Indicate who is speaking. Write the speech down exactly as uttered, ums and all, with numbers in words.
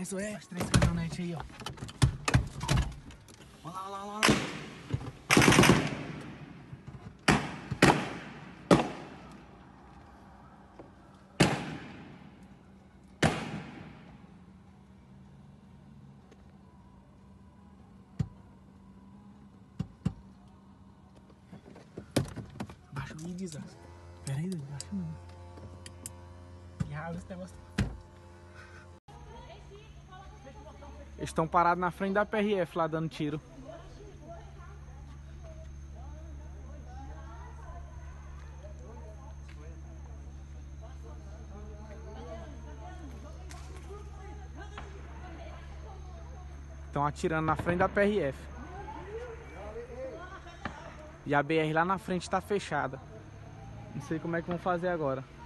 Speaker 1: Isso é. As três caminhonetes aí, ó. Olha lá, olha lá, olha lá. Baixa o desastre. Pera aí, Deus, baixa não. Que ralo esse negócio. Eles estão parados na frente da P R F lá dando tiro. Estão atirando na frente da P R F. E a B R lá na frente está fechada. Não sei como é que vão fazer agora.